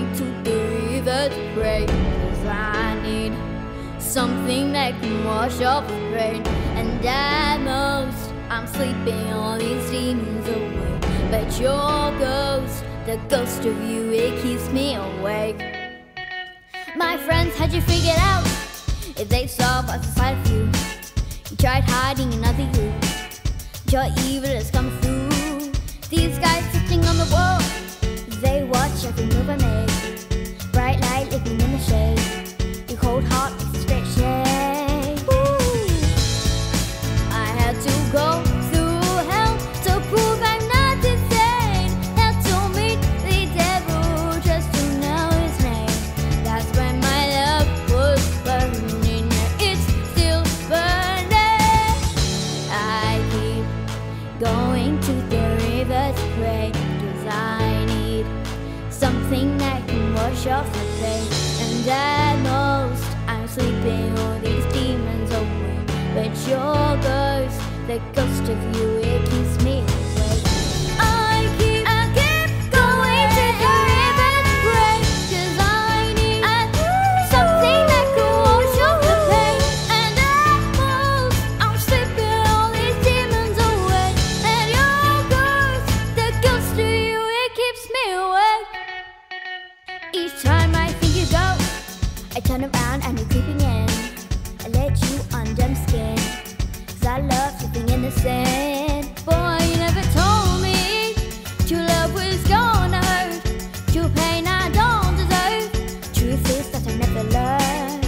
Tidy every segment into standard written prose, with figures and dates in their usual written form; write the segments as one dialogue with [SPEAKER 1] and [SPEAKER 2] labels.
[SPEAKER 1] going to the river to pray, 'cause I need something that can wash off the pain. And at most, I'm sleeping all these demons away, but your ghost, the ghost of you, it keeps me awake. My friends, had you figured out if they saw what's inside of you? You tried hiding another you, your evil has come through. These guys sitting on the wall, they watch every move I make. Bright light living in the shade, your cold heart makes a straight shade. Ooh. I had to go through hell to prove I'm not insane. Had to meet the devil just to know his name. That's when my love was burning, it's still burning. I keep going to the river to pray, 'cause I need something that can wash off the pain. And at most, I'm sleeping all these demons away, but your ghost, the ghost of you, it keeps me awake. I keep going to the river to pray, 'cause I need something that can wash off the pain. And at most, I'm sleeping all these demons away, and your ghost, the ghost of you, it keeps me awake. Each time I think you go, I turn around and you're creeping in. I let you under my skin, 'cause I love sleeping in the sand. Boy, you never told me true love was gonna hurt, true pain I don't deserve. Truth is that I never learned.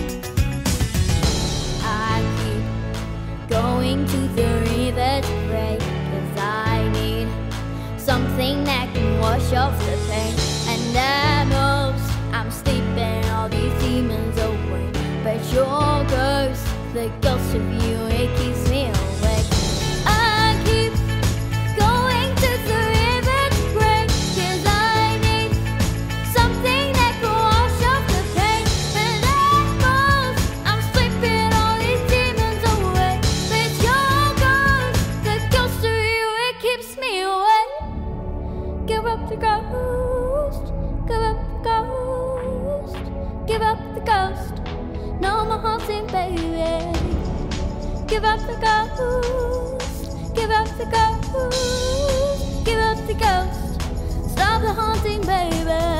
[SPEAKER 1] I keep going to the river to pray, 'cause I need something that can wash off the pain. And at most, I'm sleeping all these demons away, but your ghost, the ghost of you, it keeps me awake. I keep going to the river to pray, 'cause I need something that can wash off the pain. And at most, I'm sleeping all these demons away, but your ghost, the ghost of you, it keeps me awake. Give up the ghost, give up the ghost, give up the ghost. No more haunting, baby. Give up the ghost, give up the ghost, give up the ghost. Stop the haunting, baby.